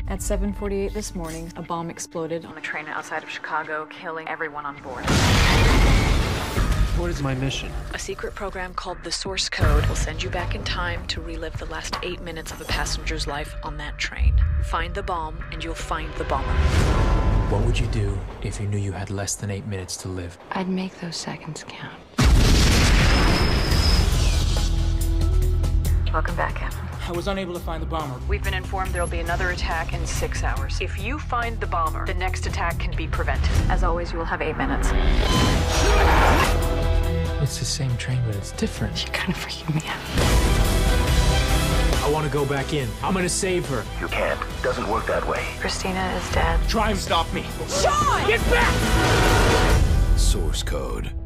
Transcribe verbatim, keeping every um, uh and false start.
At seven forty-eight this morning, a bomb exploded on a train outside of Chicago, killing everyone on board. What is my mission? A secret program called The Source Code will send you back in time to relive the last eight minutes of a passenger's life on that train. Find the bomb, and you'll find the bomber. What would you do if you knew you had less than eight minutes to live? I'd make those seconds count. Welcome back, Captain. I was unable to find the bomber. We've been informed there'll be another attack in six hours. If you find the bomber, the next attack can be prevented. As always, you will have eight minutes. It's the same train, but it's different. You're kind of freaking me out. I want to go back in. I'm gonna save her. You can't. Doesn't work that way. Christina is dead. Try and stop me. Sean! Get back! Source Code.